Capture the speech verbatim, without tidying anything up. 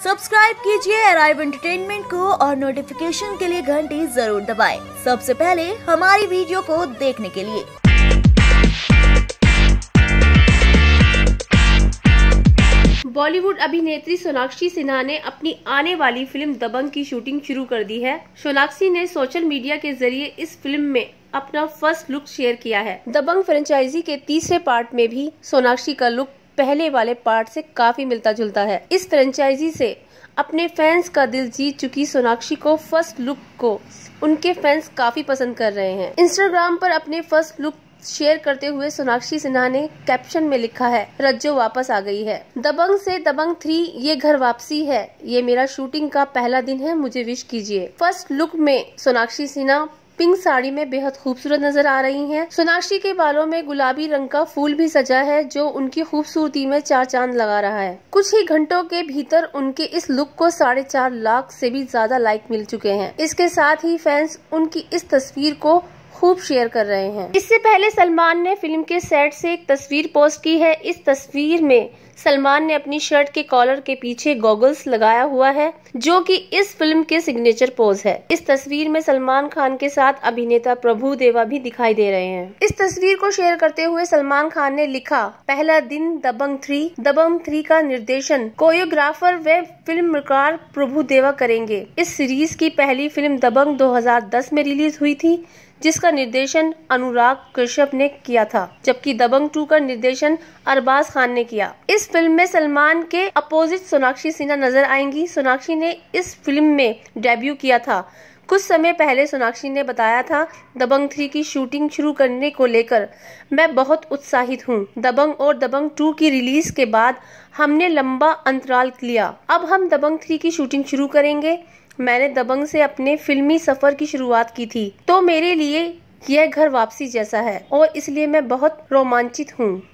Subscribe कीजिए arrive entertainment को और नोटिफिकेशन के लिए घंटी जरूर दबाएं, सबसे पहले हमारी वीडियो को देखने के लिए। बॉलीवुड अभिनेत्री सोनाक्षी सिन्हा ने अपनी आने वाली फिल्म दबंग की शूटिंग शुरू कर दी है। सोनाक्षी ने सोशल मीडिया के जरिए इस फिल्म में अपना फर्स्ट लुक शेयर किया है। दबंग फ्रेंचाइजी के तीसरे पार्ट में भी सोनाक्षी का लुक पहले वाले पार्ट से काफी मिलता जुलता है। इस फ्रेंचाइजी से अपने फैंस का दिल जीत चुकी सोनाक्षी को फर्स्ट लुक को उनके फैंस काफी पसंद कर रहे हैं। इंस्टाग्राम पर अपने फर्स्ट लुक शेयर करते हुए सोनाक्षी सिन्हा ने कैप्शन में लिखा है, रज्जो वापस आ गई है। दबंग से दबंग थ्री ये घर वापसी है। ये मेरा शूटिंग का पहला दिन है, मुझे विश कीजिए। फर्स्ट लुक में सोनाक्षी सिन्हा पिंक साड़ी में बेहद खूबसूरत नजर आ रही हैं। सोनाक्षी के बालों में गुलाबी रंग का फूल भी सजा है, जो उनकी खूबसूरती में चार चांद लगा रहा है। कुछ ही घंटों के भीतर उनके इस लुक को साढ़े चार लाख से भी ज्यादा लाइक मिल चुके हैं। इसके साथ ही फैंस उनकी इस तस्वीर को खूब शेयर कर रहे हैं। इससे पहले सलमान ने फिल्म के सेट से एक तस्वीर पोस्ट की है। इस तस्वीर में सलमान ने अपनी शर्ट के कॉलर के पीछे गॉगल्स लगाया हुआ है, जो कि इस फिल्म के सिग्नेचर पोज है। इस तस्वीर में सलमान खान के साथ अभिनेता प्रभु देवा भी दिखाई दे रहे हैं। इस तस्वीर को शेयर करते हुए सलमान खान ने लिखा, पहला दिन दबंग थ्री। दबंग थ्री का निर्देशन कोरियोग्राफर व फिल्मकार प्रभु देवा करेंगे। इस सीरीज की पहली फिल्म दबंग दो हज़ार दस में रिलीज हुई थी, जिसका निर्देशन अनुराग कश्यप ने किया था, जबकि दबंग टू का निर्देशन अरबाज खान ने किया। इस फिल्म में सलमान के अपोजिट सोनाक्षी सिन्हा नजर आएंगी। सोनाक्षी ने इस फिल्म में डेब्यू किया था। कुछ समय पहले सोनाक्षी ने बताया था, दबंग थ्री की शूटिंग शुरू करने को लेकर मैं बहुत उत्साहित हूँ। दबंग और दबंग टू की रिलीज के बाद हमने लंबा अंतराल लिया। अब हम दबंग थ्री की शूटिंग शुरू करेंगे। मैंने दबंग से अपने फिल्मी सफर की शुरुआत की थी, तो मेरे लिए यह घर वापसी जैसा है और इसलिए मैं बहुत रोमांचित हूँ।